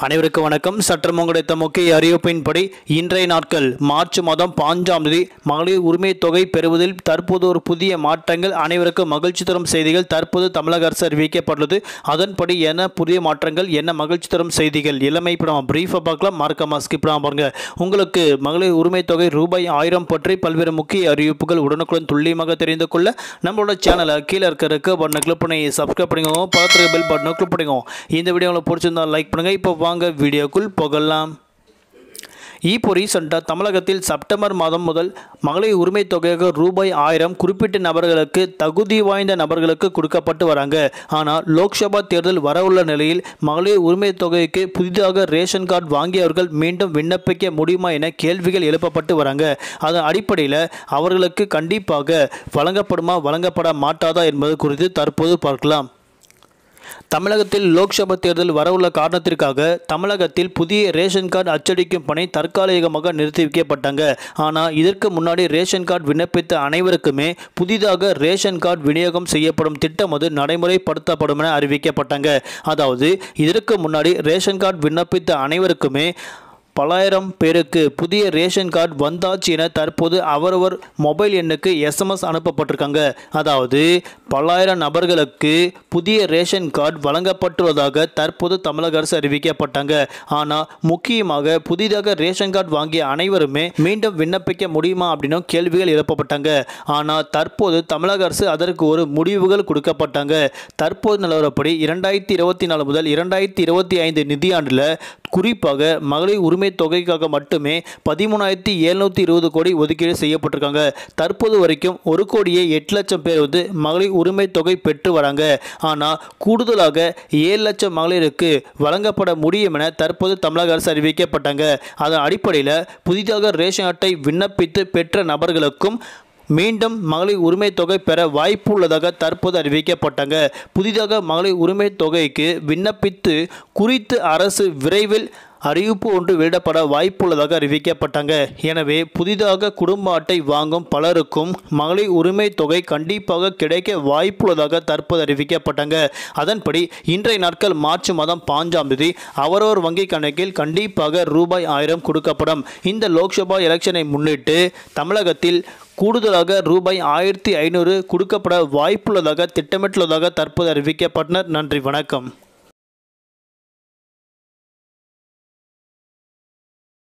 அனைவருக்கும் வணக்கம். சற்றம் கிடைத்த முக்கிய அறிவிப்பின்படி இன்றைய நாட்கள் மார்ச் மாதம் 5ஆம் தேதி மகளிர் உரிமை தொகை பெறுவதில் தற்போது ஒரு புதிய மாற்றங்கள், அனைவருக்கும் மகிழ்ச்சி தரும் செய்திகள் தற்போது தமிழக அரசு அறிவிக்கப்பட்டுள்ளது. அதன்படி என்ன புதிய மாற்றங்கள், என்ன மகிழ்ச்சி தரும் செய்திகள் எல்லாமே இப்போ நம்ம பிரீஃபாக பார்க்கலாம். மறக்காம ஸ்கிப் பண்ணாம பாருங்க. உங்களுக்கு மகளிர் உரிமை தொகை ரூபாய் 1000 பற்றி பல்வேறு முக்கிய அறிவிப்புகள் உடனுக்குடன் துல்லியமாக தெரிந்து கொள்ள நம்மளோட சேனலை கீழே இருக்க பட்டனை கிளிக் பண்ணி சப்ஸ்கிரைப் பண்ணிக்கோங்க. பக்கத்தில் பெல் பட்டனை கிளிக் பண்ணிக்கோங்க. இந்த வீடியோ உங்களுக்கு பிடிச்சிருந்தா லைக் பண்ணுங்க. இப்போ வாங்க வீடியோக்குள் போகலாம். இப்போ ரீசெண்டாக தமிழகத்தில் செப்டம்பர் மாதம் முதல் மகளிர் உரிமை தொகையாக ரூபாய் 1000 குறிப்பிட்ட நபர்களுக்கு, தகுதி வாய்ந்த நபர்களுக்கு கொடுக்கப்பட்டு வராங்க. ஆனால் லோக்சபா தேர்தல் வரவுள்ள நிலையில் மகளிர் உரிமை தொகைக்கு புதிதாக ரேஷன் கார்டு வாங்கியவர்கள் மீண்டும் விண்ணப்பிக்க முடியுமா என கேள்விகள் எழுப்பப்பட்டு வராங்க. அதன் அடிப்படையில் அவர்களுக்கு கண்டிப்பாக வழங்கப்படுமா, வழங்கப்பட மாட்டாதா என்பது குறித்து தற்போது பார்க்கலாம். தமிழகத்தில் லோக்சபா தேர்தல் வரவுள்ள காரணத்திற்காக தமிழகத்தில் புதிய ரேஷன் கார்டு அச்சடிக்கும் பணி தற்காலிகமாக நிறுத்தி வைக்கப்பட்டாங்க. ஆனால் இதற்கு முன்னாடி ரேஷன் கார்டு விண்ணப்பித்த அனைவருக்குமே புதிதாக ரேஷன் கார்டு விநியோகம் செய்யப்படும் திட்டம் அது நடைமுறைப்படுத்தப்படும் என அறிவிக்கப்பட்டாங்க. அதாவது இதற்கு முன்னாடி ரேஷன் கார்டு விண்ணப்பித்த அனைவருக்குமே பல்லாயிரம் பேருக்கு புதிய ரேஷன் கார்டு வந்தாச்சு என தற்போது அவரவர் மொபைல் எண்ணுக்கு SMS அனுப்பப்பட்டிருக்காங்க. அதாவது பல்லாயிரம் நபர்களுக்கு புதிய ரேஷன் கார்டு வழங்கப்பட்டுள்ளதாக தற்போது தமிழக அரசு அறிவிக்கப்பட்டாங்க. ஆனால் முக்கியமாக புதிதாக ரேஷன் கார்டு வாங்கிய அனைவருமே மீண்டும் விண்ணப்பிக்க முடியுமா அப்படின்னு கேள்விகள் எழுப்பப்பட்டாங்க. ஆனால் தற்போது தமிழக அரசு அதற்கு ஒரு முடிவுகள் கொடுக்கப்பட்டாங்க. தற்போது நிலவரப்படி 2024 முதல் 2025 நிதியாண்டில் குறிப்பாக மகளிர் உரிமை தொகைக்காக மட்டுமே 13,720 கோடி ஒதுக்கீடு செய்யப்பட்டிருக்காங்க. தற்போது வரைக்கும் 1,08,00,000 பேர் மகளிர் உரிமை தொகை பெற்று வராங்க. ஆனால் கூடுதலாக 7 லட்சம் மகளிருக்கு வழங்கப்பட முடியும் என தற்போது தமிழக அரசு அறிவிக்கப்பட்டாங்க. அதன் அடிப்படையில் புதிதாக ரேஷன் அட்டை விண்ணப்பித்து பெற்ற நபர்களுக்கும் மீண்டும் மகளிர் உரிமை தொகை பெற வாய்ப்பு உள்ளதாக தற்போது அறிவிக்கப்பட்டாங்க. புதிதாக மகளிர் உரிமை தொகைக்கு விண்ணப்பித்து குறித்து அரசு விரைவில் அறிவிப்பு ஒன்று வெளியிடப்பட வாய்ப்புள்ளதாக அறிவிக்கப்பட்டாங்க. எனவே புதிதாக குடும்ப அட்டை வாங்கும் பலருக்கும் மகளிர் உரிமை தொகை கண்டிப்பாக கிடைக்க வாய்ப்புள்ளதாக தற்போது அறிவிக்கப்பட்டாங்க. அதன்படி இன்றைய நாட்கள் மார்ச் மாதம் 5ஆம் தேதி அவரவர் வங்கி கணக்கில் கண்டிப்பாக ரூபாய் 1000 கொடுக்கப்படும். இந்த லோக்சபா எலெக்ஷனை முன்னிட்டு தமிழகத்தில் கூடுதலாக ரூபாய் 1500 கொடுக்கப்பட வாய்ப்புள்ளதாக திட்டமிட்டுள்ளதாக தற்போது அறிவிக்கப்பட்டனர். நன்றி, வணக்கம்.